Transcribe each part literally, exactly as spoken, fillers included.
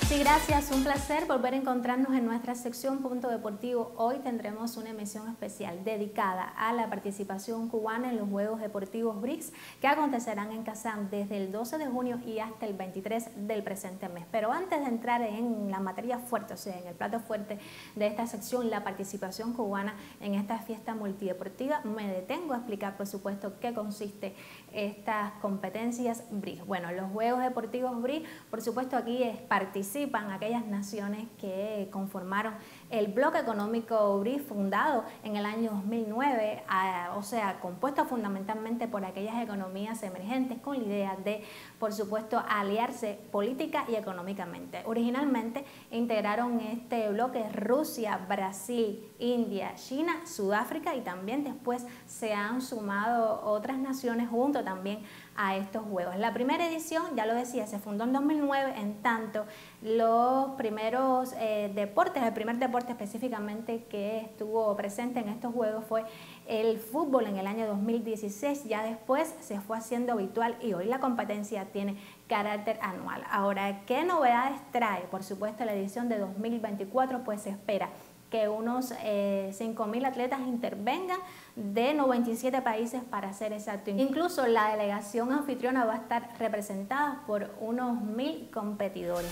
Sí, gracias. Un placer volver a encontrarnos en nuestra sección Punto Deportivo. Hoy tendremos una emisión especial dedicada a la participación cubana en los Juegos Deportivos B R I C S que acontecerán en Kazán desde el doce de junio y hasta el veintitrés del presente mes. Pero antes de entrar en la materia fuerte, o sea, en el plato fuerte de esta sección, la participación cubana en esta fiesta multideportiva, me detengo a explicar, por supuesto, qué consiste estas competencias B R I C S. Bueno, los Juegos Deportivos B R I C S, por supuesto, aquí es participación participan aquellas naciones que conformaron el bloque económico B R I C S fundado en el año dos mil nueve, a, o sea, compuesto fundamentalmente por aquellas economías emergentes con la idea de, por supuesto, aliarse política y económicamente. Originalmente integraron este bloque Rusia, Brasil, India, China, Sudáfrica y también después se han sumado otras naciones junto también a estos Juegos. La primera edición, ya lo decía, se fundó en dos mil nueve, en tanto los primeros eh, deportes, el primer deporte específicamente que estuvo presente en estos Juegos fue el fútbol en el año dos mil dieciséis, ya después se fue haciendo habitual y hoy la competencia tiene carácter anual. Ahora, ¿qué novedades trae? Por supuesto, la edición de dos mil veinticuatro, pues se espera que unos eh, cinco mil atletas intervengan de noventa y siete países para ser exacto. Incluso la delegación anfitriona va a estar representada por unos mil competidores.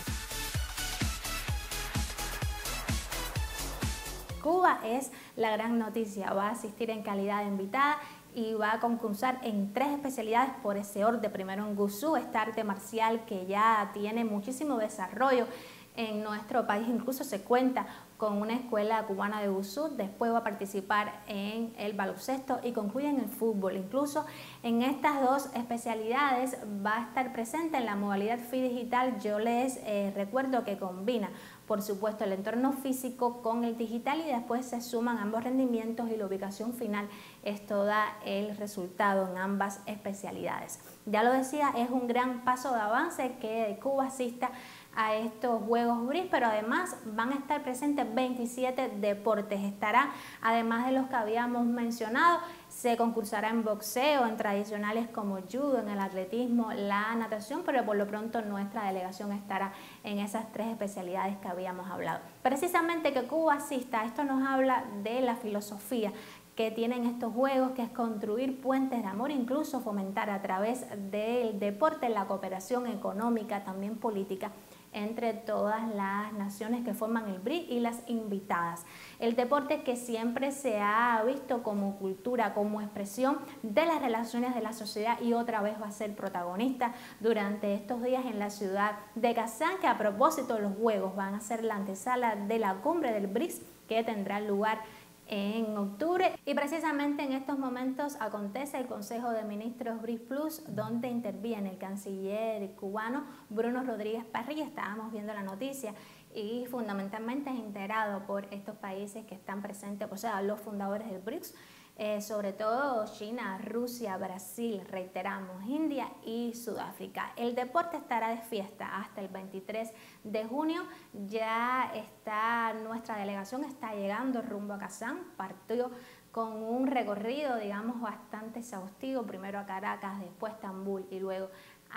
Cuba es la gran noticia, va a asistir en calidad de invitada y va a concursar en tres especialidades por ese orden. Primero en Wushu, esta arte marcial que ya tiene muchísimo desarrollo en nuestro país, incluso se cuenta con una escuela cubana de Wushu. Después va a participar en el baloncesto y concluye en el fútbol. Incluso en estas dos especialidades va a estar presente en la modalidad F I Digital. Yo les eh, recuerdo que combina, por supuesto, el entorno físico con el digital y después se suman ambos rendimientos y la ubicación final. Esto da el resultado en ambas especialidades. Ya lo decía, es un gran paso de avance que Cuba asista a estos Juegos B R I C S, pero además van a estar presentes veintisiete deportes. Estará, además de los que habíamos mencionado, se concursará en boxeo, en tradicionales como judo, en el atletismo, la natación, pero por lo pronto nuestra delegación estará en esas tres especialidades que habíamos hablado. Precisamente que Cuba asista, esto nos habla de la filosofía que tienen estos Juegos, que es construir puentes de amor, incluso fomentar a través del deporte la cooperación económica, también política, entre todas las naciones que forman el B R I C S y las invitadas. El deporte que siempre se ha visto como cultura, como expresión de las relaciones de la sociedad y otra vez va a ser protagonista durante estos días en la ciudad de Kazán, que a propósito de los Juegos van a ser la antesala de la cumbre del B R I C S que tendrá lugar en octubre, y precisamente en estos momentos acontece el Consejo de Ministros B R I C S Plus, donde interviene el canciller cubano Bruno Rodríguez Parrilla. Estábamos viendo la noticia y fundamentalmente es integrado por estos países que están presentes, o sea, los fundadores del B R I C S, eh, sobre todo China, Rusia, Brasil, reiteramos, India y Sudáfrica. El deporte estará de fiesta hasta el veintitrés de junio. Ya está, nuestra delegación está llegando rumbo a Kazán, partió con un recorrido, digamos, bastante exhaustivo, primero a Caracas, después a Estambul y luego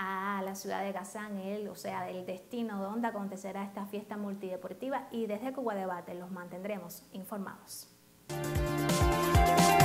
a la ciudad de Kazán, el, o sea, el destino donde acontecerá esta fiesta multideportiva, y desde Cuba Debate los mantendremos informados.